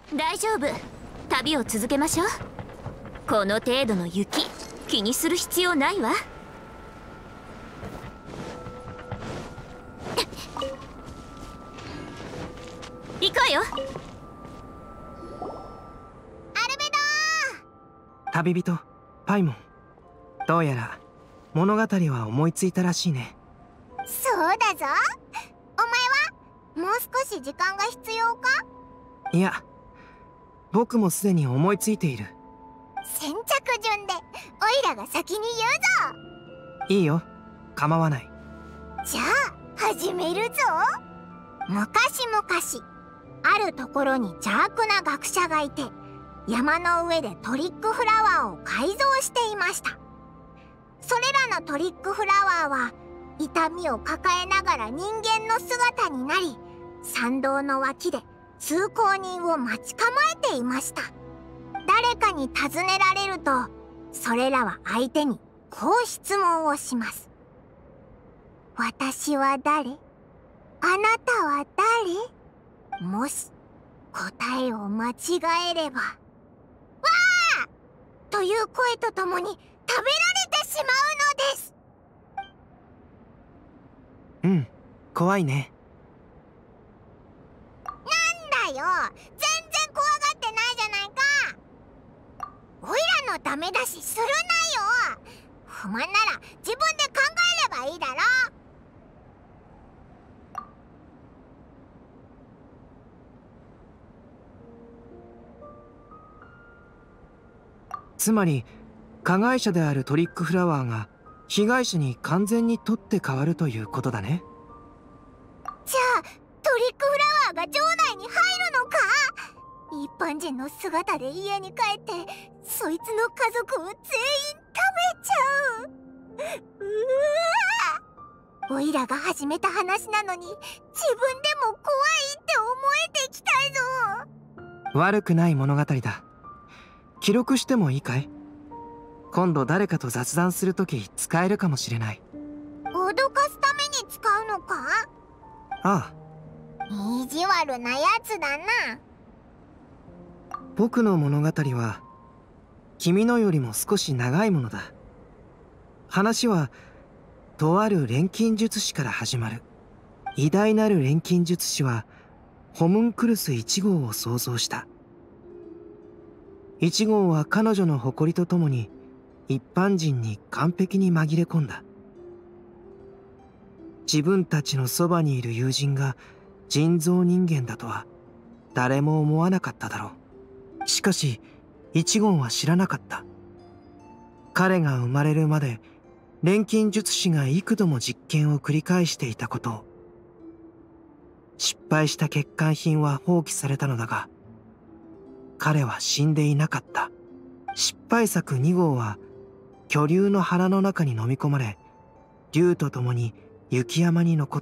大丈夫。旅を続けましょう。この程度の雪、気にする必要ないわ。行こうよ。 アルベド旅人パイモン、どうやら物語は思いついたらしいね。 そうだぞ。お前はもう少し時間が必要か？ いや、僕もすでに思いついている。 先着順でオイラが先に言うぞ。 いいよ、構わない。 じゃあ始めるぞ。昔々あるところに邪悪な学者がいて、山の上でトリックフラワーを改造していました。それらのトリックフラワーは痛みを抱えながら人間の姿になり、参道の脇で通行人を待ち構えていました。誰かに尋ねられると、それらは相手にこう質問をします。私は誰？あなたは誰？もし答えを間違えれば、わー！という声とともに食べられてしまうのです。 うん、怖いね。 なんだよ、全然怖がってないじゃないか。おいらのダメ出しするなよ。不満なら自分で考えればいいだろ。 つまり加害者であるトリックフラワーが被害者に完全に取って代わるということだね。 じゃあトリックフラワーが場内に入るのか？一般人の姿で家に帰ってそいつの家族を全員食べちゃう。おいらが始めた話なのに自分でも怖いって思えてきたぞ。 悪くない物語だ。記録してもいいかい？今度誰かと雑談するとき使えるかもしれない。 脅かすために使うのか？ ああ、 意地悪なやつだな。 僕の物語は君のよりも少し長いものだ。話はとある錬金術師から始まる。偉大なる錬金術師はホムンクルス1号を創造した。1号は彼女の誇りとともに一般人に完璧に紛れ込んだ。自分たちのそばにいる友人が人造人間だとは誰も思わなかっただろう。しかし1号は知らなかった。彼が生まれるまで錬金術師が幾度も実験を繰り返していたことを。失敗した欠陥品は放棄されたのだが、彼は死んでいなかった。失敗作2号は巨竜の腹の中に飲み込まれ、竜と共に雪山に残った。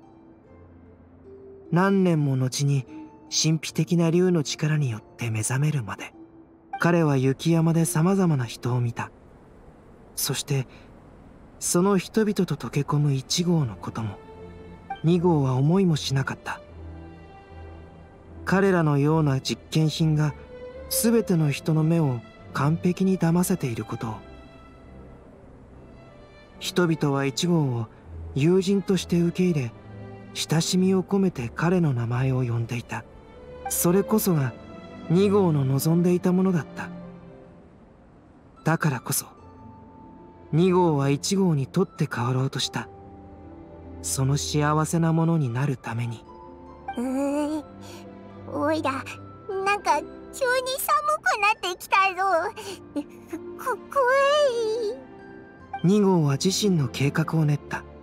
何年も後に神秘的な竜の力によって目覚めるまで、彼は雪山で様々な人を見た。そしてその人々と溶け込む1号のことも2号は思いもしなかった。彼らのような実験品が全ての人の目を完璧に騙せていることを。人々は1号を友人として受け入れ、親しみを込めて彼の名前を呼んでいた。それこそが2号の望んでいたものだった。だからこそ2号は1号に取って代わろうとした。その幸せなものになるために。 おいら、なんか急に寒くなってきたぞ。怖い。 2号は自身の計画を練った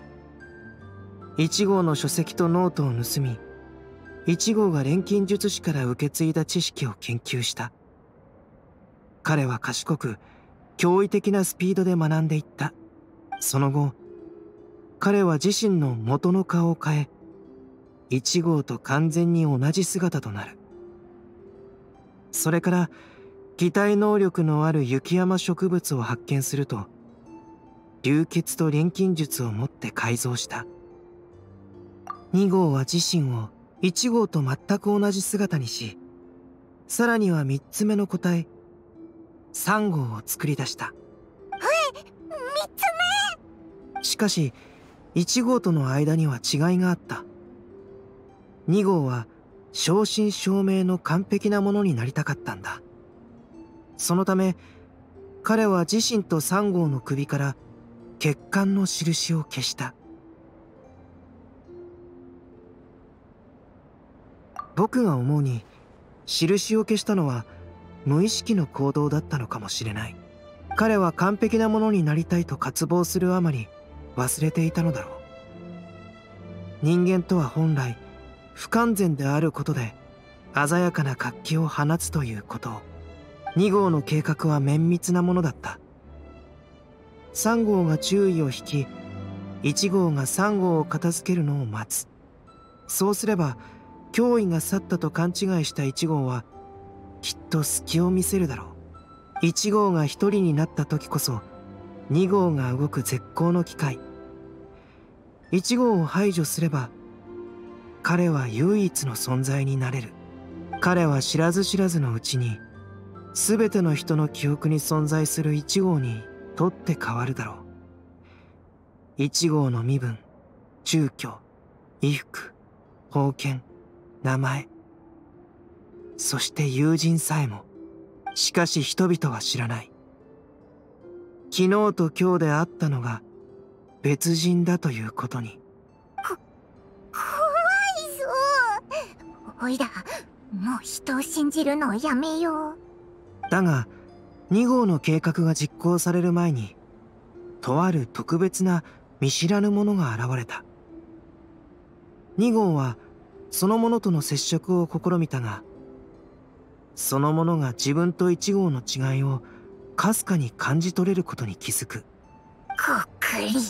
。1号の書籍とノートを盗み、1号が錬金術師から受け継いだ知識を研究した。彼は賢く驚異的なスピードで学んでいった。その後彼は自身の元の顔を変え、1号と完全に同じ姿となる。それから擬態能力のある雪山植物を発見すると、流血と錬金術をもって改造した。2号は自身を1号と全く同じ姿にし、 さらには3つ目の個体3号を作り出した。 3つしかし1号との間には違いがあった。2号は正真正銘の完璧なものになりたかったんだ。そのため彼は自身と3号の首から血管の印を消した。僕が思うに印を消したのは無意識の行動だったのかもしれない。彼は完璧なものになりたいと渇望するあまり忘れていたのだろう。人間とは本来不完全であることで鮮やかな活気を放つということを。2号の計画は綿密なものだった。3号が注意を引き1号が3号を片付けるのを待つ。そうすれば脅威が去ったと勘違いした1号はきっと隙を見せるだろう。1号が1人になった時こそ2号が動く絶好の機会。1号を排除すれば彼は唯一の存在になれる。彼は知らず知らずのうちに全ての人の記憶に存在する1号に取って変わるだろう。1号の身分、住居、衣服、封建、名前、そして友人さえも。しかし人々は知らない。昨日と今日であったのが別人だということに。 怖いぞ。おいら、もう人を信じるのをやめよう。 だが2号の計画が実行される前にとある特別な見知らぬものが現れた。2号はそのものとの接触を試みたが、そのものが自分と1号の違いをかすかに感じ取れることに気づく。 こっくり。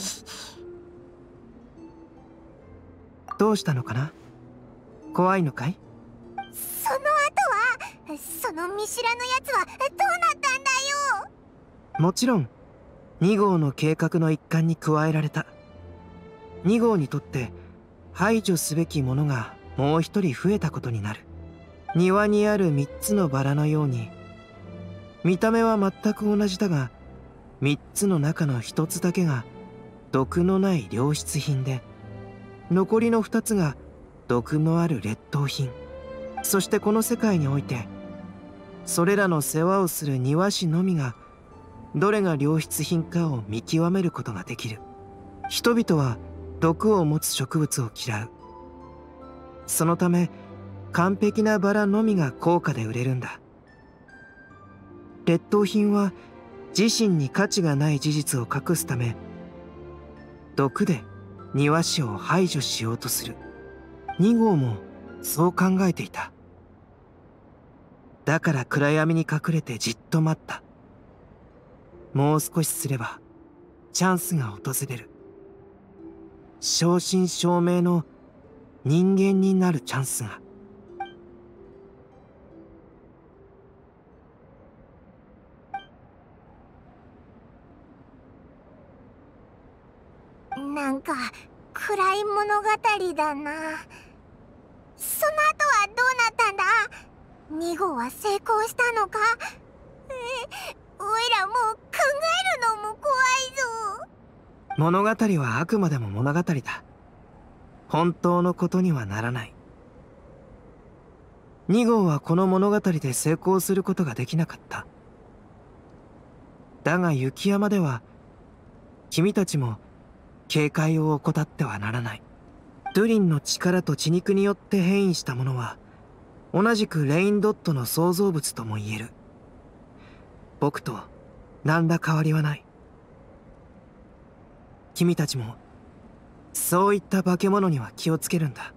どうしたのかな？怖いのかい？ その後は、その見知らぬやつはどうなったんだよ。 もちろん2号の計画の一環に加えられた。2号にとって排除すべきものがもう一人増えたことになる。庭にある3つのバラのように見た目は全く同じだが、3つの中の1つだけが毒のない良質品で、残りの2つが毒のある劣等品。そしてこの世界においてそれらの世話をする庭師のみがどれが良質品かを見極めることができる。人々は毒を持つ植物を嫌う。そのため完璧なバラのみが高価で売れるんだ。劣等品は自身に価値がない事実を隠すため毒で庭師を排除しようとする。2号もそう考えていた。だから暗闇に隠れてじっと待った。もう少しすればチャンスが訪れる。正真正銘の人間になるチャンスが。 なんか暗い物語だな。その後はどうなったんだ。2号は成功したのか。おいらもう考えるのも怖いぞ。 物語はあくまでも物語だ。本当のことにはならない。2号はこの物語で成功することができなかった。だが雪山では君たちも警戒を怠ってはならない。ドゥリンの力と血肉によって変異したものは同じくレインドットの創造物とも言える。僕と何ら変わりはない。君たちもそういった化け物には気をつけるんだ。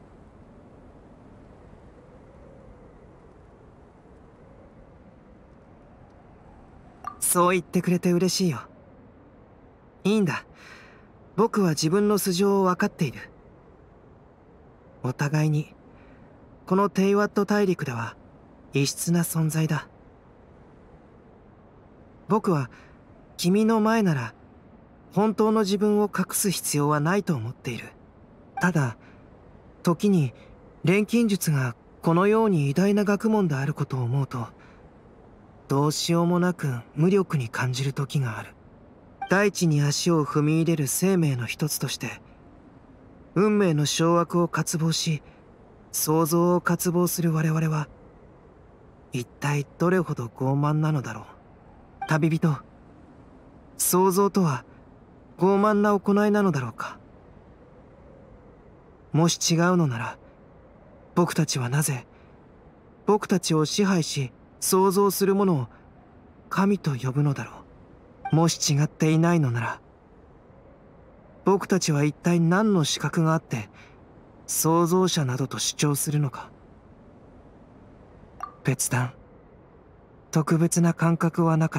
そう言ってくれて嬉しいよ。いいんだ。僕は自分の素性を分かっている。お互いにこのテイワット大陸では異質な存在だ。僕は君の前なら本当の自分を隠す必要はないと思っている。ただ時に錬金術がこのように偉大な学問であることを思うと、どうしようもなく無力に感じる時がある。大地に足を踏み入れる生命の一つとして、運命の掌握を渇望し、創造を渇望する我々は、一体どれほど傲慢なのだろう。旅人、創造とは傲慢な行いなのだろうか。もし違うのなら、僕たちはなぜ、僕たちを支配し創造するものを神と呼ぶのだろう。もし違っていないのなら、僕たちは一体何の資格があって創造者などと主張するのか。別段特別な感覚はなかった。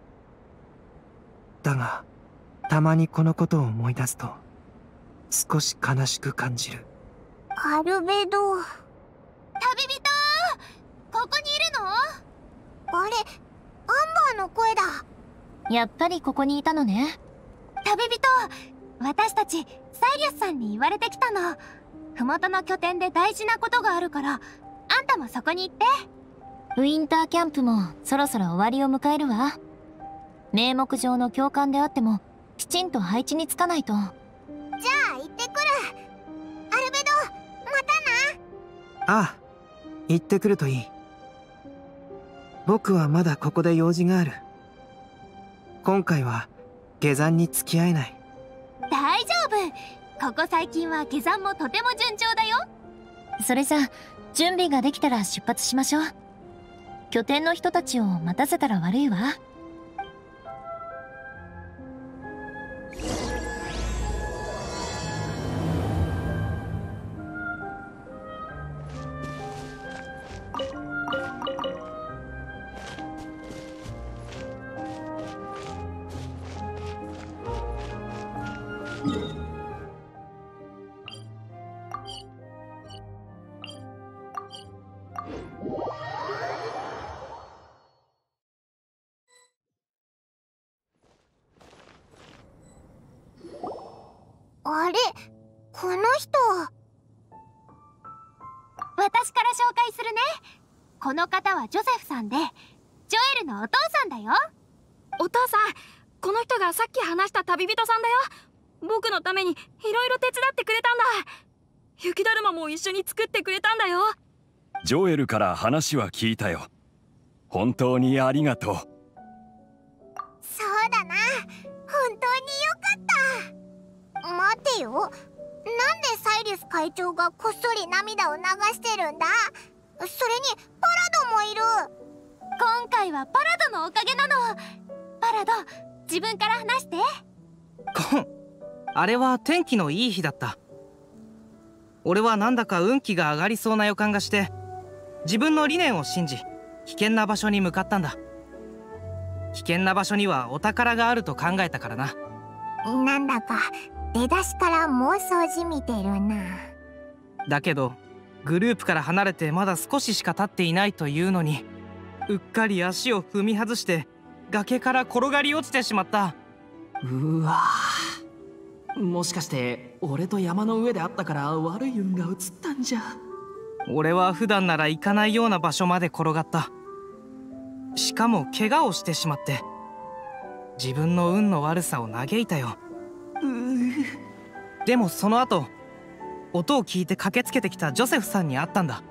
だがたまにこのことを思い出すと少し悲しく感じる。 アルベド。 旅人、ここにいるの？ あれ、アンバーの声だ。 やっぱりここにいたのね。 旅人、私たちサイリウスさんに言われてきたの。麓の拠点で大事なことがあるから、あんたもそこに行って。 ウィンターキャンプもそろそろ終わりを迎えるわ。名目上の教官であってもきちんと配置につかないと。 じゃあ行ってくる。アルベド、またな。 ああ、行ってくるといい。僕はまだここで用事がある。今回は下山に付き合えない。 大丈夫、ここ最近は下山もとても順調だよ。 それじゃあ準備ができたら出発しましょう。拠点の人たちを待たせたら悪いわ。 あれ、この人。 私から紹介するね。この方はジョセフさんで、ジョエルのお父さんだよ。 お父さん、この人がさっき話した旅人さんだよ。僕のためにいろいろ手伝ってくれたんだ。雪だるまも一緒に作ってくれたんだよ。 ジョエルから話は聞いたよ。本当にありがとう。 そうだな、本当によかった。待てよ、なんでサイリウス会長がこっそり涙を流してるんだ。それにパラドもいる。 今回はパラドのおかげなの。パラド、自分から話して。 あれは天気のいい日だった。俺はなんだか運気が上がりそうな予感がして、自分の理念を信じ危険な場所に向かったんだ。危険な場所にはお宝があると考えたからな。 なんだか出だしから妄想じみてるな。 だけどグループから離れてまだ少ししか経っていないというのに、うっかり足を踏み外して崖から転がり落ちてしまった。 うわぁ、もしかして俺と山の上で会ったから悪い運が移ったんじゃ。 俺は普段なら行かないような場所まで転がった。しかも怪我をしてしまって、自分の運の悪さを嘆いたよ。でもその後、音を聞いて駆けつけてきたジョセフさんに会ったんだ。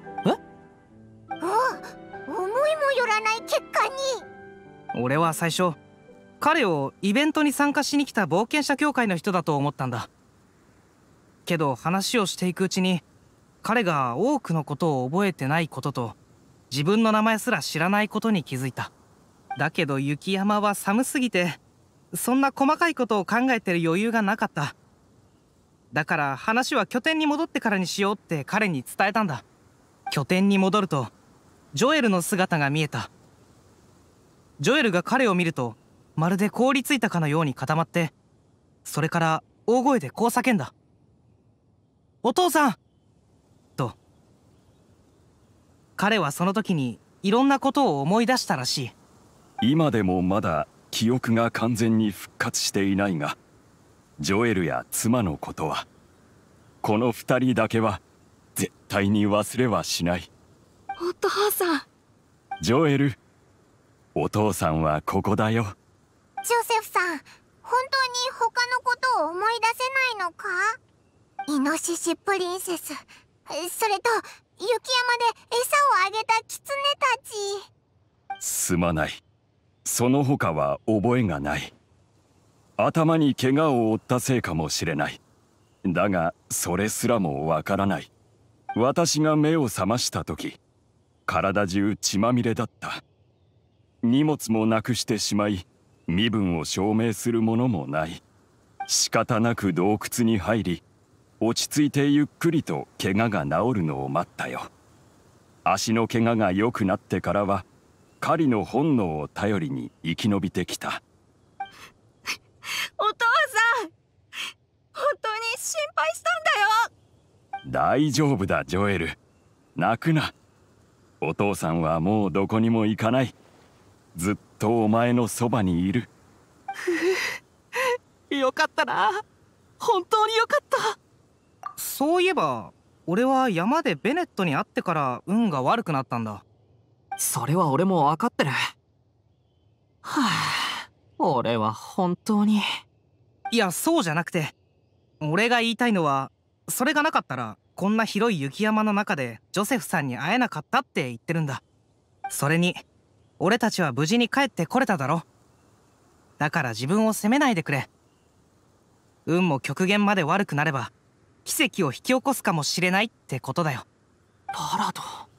思いもよらない結果に。 俺は最初彼をイベントに参加しに来た冒険者協会の人だと思ったんだ。けど話をしていくうちに、彼が多くのことを覚えてないことと自分の名前すら知らないことに気づいた。だけど雪山は寒すぎて、そんな細かいことを考えてる余裕がなかった。だから話は拠点に戻ってからにしようって彼に伝えたんだ。拠点に戻るとジョエルの姿が見えた。ジョエルが彼を見るとまるで凍りついたかのように固まって、それから大声でこう叫んだ。お父さんと。彼はその時にいろんなことを思い出したらしい。 今でもまだ記憶が完全に復活していないが、ジョエルや妻のことは、この2人だけは絶対に忘れはしない。 お父さん。 ジョエル、お父さんはここだよ。 ジョセフさん、本当に他のことを思い出せないのか？イノシシプリンセス、それと雪山で餌をあげたキツネたち。 すまない。その他は覚えがない。頭に怪我を負ったせいかもしれない。だがそれすらもわからない。私が目を覚ました時、体中血まみれだった。荷物もなくしてしまい、身分を証明するものもない。仕方なく洞窟に入り、落ち着いてゆっくりと怪我が治るのを待ったよ。足の怪我が良くなってからは、狩りの本能を頼りに生き延びてきた。 お父さん、本当に心配したんだよ。 大丈夫だ、ジョエル。泣くな。お父さんはもうどこにも行かない。ずっとお前のそばにいる。 よかったな。本当によかった。 そういえば俺は山でベネットに会ってから運が悪くなったんだ。 それは俺も分かってる。はあ、俺は本当に。 いや、そうじゃなくて、俺が言いたいのは、それがなかったらこんな広い雪山の中でジョセフさんに会えなかったって言ってるんだ。それに俺たちは無事に帰ってこれただろ。だから自分を責めないでくれ。運も極限まで悪くなれば奇跡を引き起こすかもしれないってことだよ。 パラド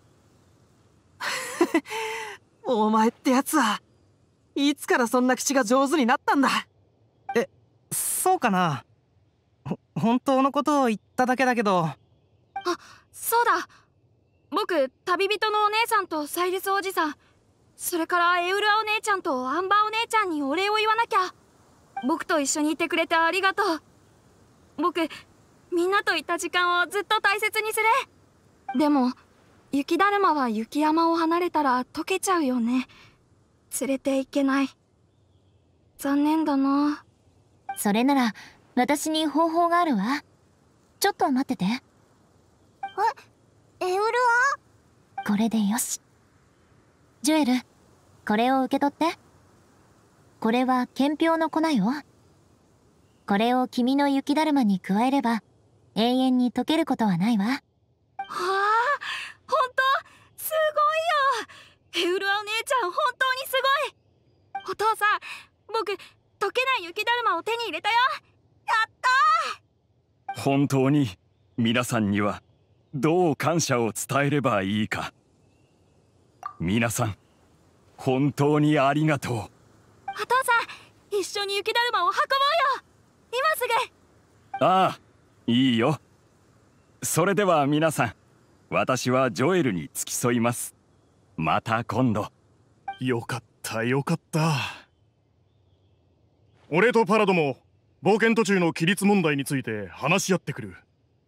お前ってやつはいつからそんな口が上手になったんだ。 そうかな。本当のことを言っただけだけど。 あ、そうだ。僕、旅人のお姉さんとサイリスおじさん、それからエウルアお姉ちゃんとアンバーお姉ちゃんにお礼を言わなきゃ。僕と一緒にいてくれてありがとう。僕、みんなといた時間をずっと大切にする。でも雪だるまは雪山を離れたら溶けちゃうよね。連れて行けない。残念だな。 それなら私に方法があるわ。ちょっと待ってて。 エウルア？ これでよし。ジョエル、これを受け取って。これは憲兵の粉よ。これを君の雪だるまに加えれば永遠に溶けることはないわ。 はあ、本当すごいよ。エウルアお姉ちゃん、本当にすごい。お父さん、僕溶けない雪だるまを手に入れたよ。やったー。 本当に皆さんにはどう感謝を伝えればいいか。皆さん、本当にありがとう。 お父さん、一緒に雪だるまを運ぼうよ。今すぐ。 ああ、いいよ。それでは皆さん、私はジョエルに付き添います。また今度。 よかったよかった。俺とパラドも冒険途中の規律問題について話し合ってくる。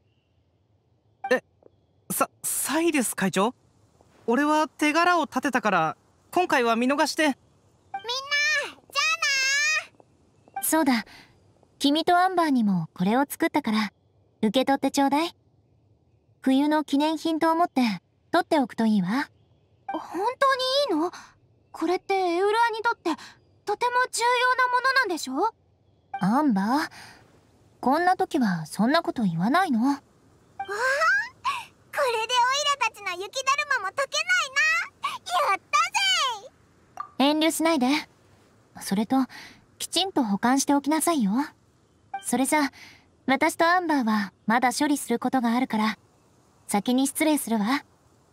サイリス会長、俺は手柄を立てたから今回は見逃して。みんな、 じゃあな。 そうだ、君とアンバーにもこれを作ったから受け取ってちょうだい。冬の記念品と思って取っておくといいわ。 本当にいいの？これってエウルアにとってとても重要なものなんでしょ？ アンバー、こんな時はそんなこと言わないの。 わあ、これでオイラたちの雪だるまも溶けないな。やったぜ。 遠慮しないで。それときちんと保管しておきなさいよ。それじゃ私とアンバーはまだ処理することがあるから先に失礼するわ。 また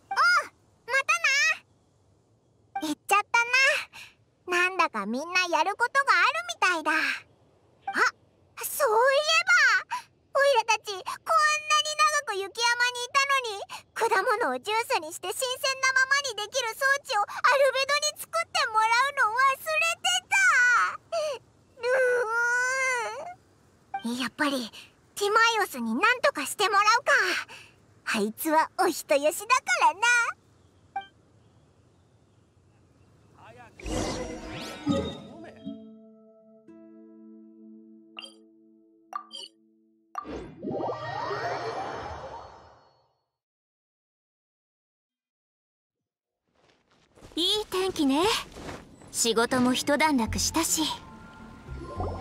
な。行っちゃったな。なんだかみんなやることがあるみたいだ。あ、そういえばオイラたちこんなに長く雪山にいたのに、果物をジュースにして新鮮なままにできる装置をアルベドに作ってもらうの忘れてた。やっぱりティマイオスに何とかしてもらうか。あいつはお人よしだからな。 気ね。仕事も一段落したし。ティマイ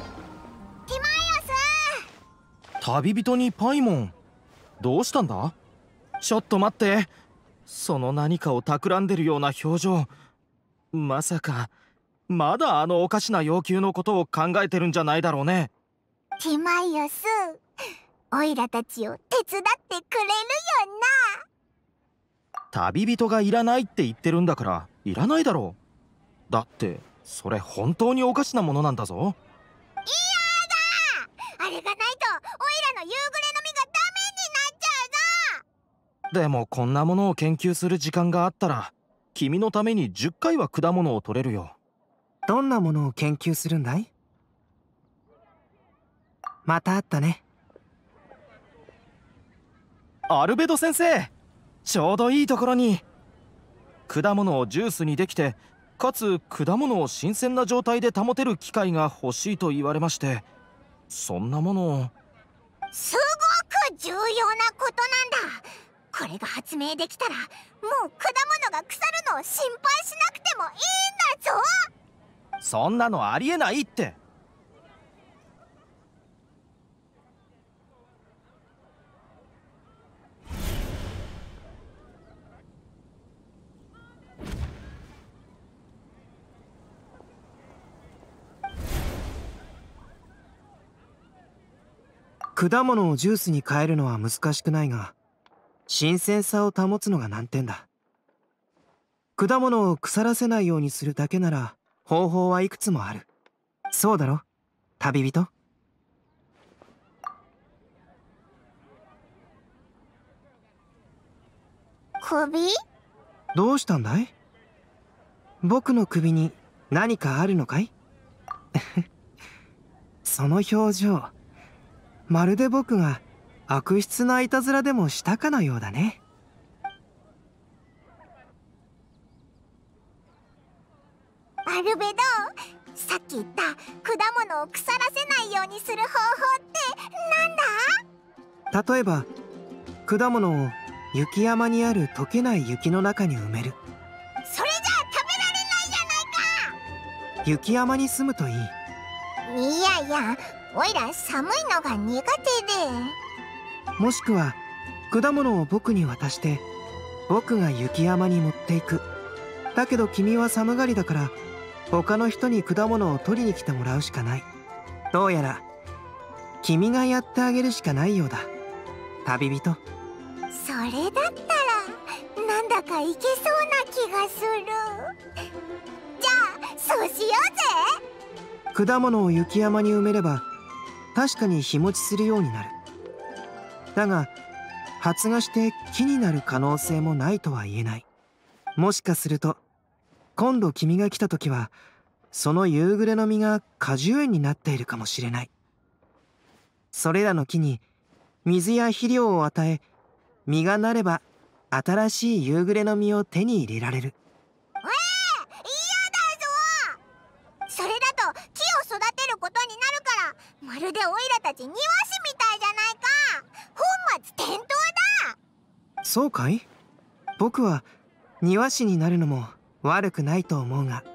オス。 旅人にパイモン、どうしたんだ？ちょっと待って、その何かを企んでるような表情、まさかまだあのおかしな要求のことを考えてるんじゃないだろうね。 ティマイオス、オイラたちを手伝ってくれるよな。 旅人がいらないって言ってるんだからいらないだろう。だってそれ本当におかしなものなんだぞ。 いやだ、あれがないとオイラの夕暮れの実がダメになっちゃうぞ。 でもこんなものを研究する時間があったら君のために10回は果物を取れるよ。どんなものを研究するんだい？また会ったね。アルベド先生、ちょうどいいところに。果物をジュースにできて、かつ果物を新鮮な状態で保てる機械が欲しいと言われまして、そんなものを。 すごく重要なことなんだ。これが発明できたら、もう果物が腐るのを心配しなくてもいいんだぞ。 そんなのありえないって。果物をジュースに変えるのは難しくないが、新鮮さを保つのが難点だ。果物を腐らせないようにするだけなら方法はいくつもある。そうだろ、旅人。 首？ どうしたんだい？僕の首に何かあるのかい？その表情、まるで僕が悪質ないたずらでもしたかのようだね。 アルベド、さっき言った果物を腐らせないようにする方法ってなんだ？ 例えば果物を雪山にある溶けない雪の中に埋める。 それじゃあ食べられないじゃないか。 雪山に住むといい。 いやいや、おいら寒いのが苦手で。 もしくは果物を僕に渡して僕が雪山に持っていく。だけど君は寒がりだから他の人に果物を取りに来てもらうしかない。どうやら君がやってあげるしかないようだ、旅人。 それだったらなんだかいけそうな気がする。じゃあそうしようぜ。 果物を雪山に埋めれば確かに日持ちするようになる。だが発芽して木になる可能性もないとは言えない。もしかすると今度君が来た時はその夕暮れの実が果樹園になっているかもしれない。それらの木に水や肥料を与え、実がなれば新しい夕暮れの実を手に入れられる。 嫌だぞ。それだと木を育てることになるから、まるでオイラたち庭師みたいじゃないか。本末転倒だ。 そうかい？僕は庭師になるのも悪くないと思うが。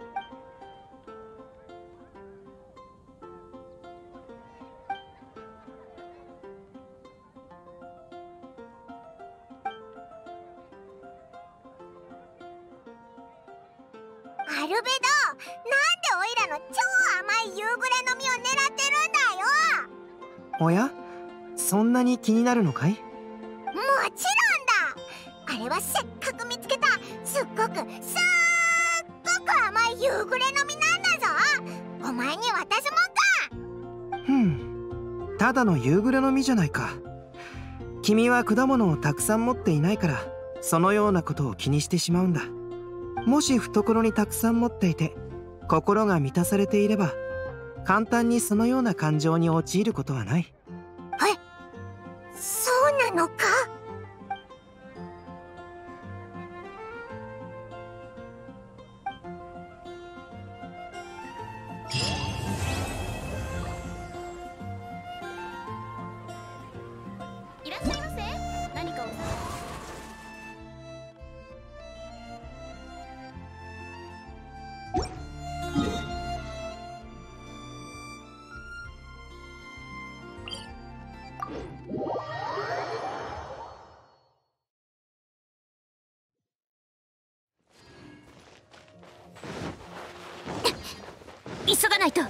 アルベド、なんでオイラの超甘い夕暮れの実を狙ってるんだよ。 おや、そんなに気になるのかい？ もちろんだ。あれはせっかく見つけたすっごく甘い夕暮れの実なんだぞ。お前に渡すもんか。 ただの夕暮れの実じゃないか。君は果物をたくさん持っていないからそのようなことを気にしてしまうんだ。もし懐にたくさん持っていて心が満たされていれば簡単にそのような感情に陥ることはない。 そうなのか？ いらっしゃいませ。何かおないと。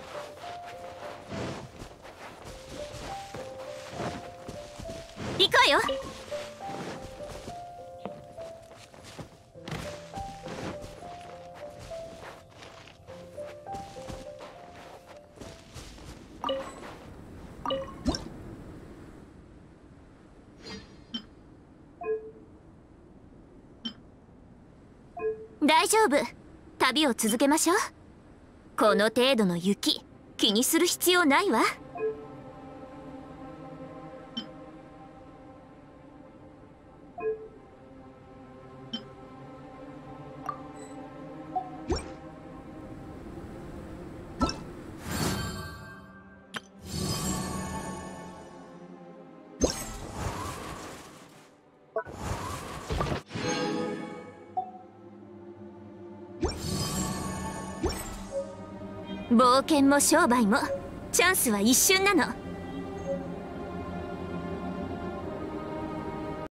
行くわよ。大丈夫。旅を続けましょう。この程度の雪、気にする必要ないわ。冒険も商売もチャンスは一瞬なの。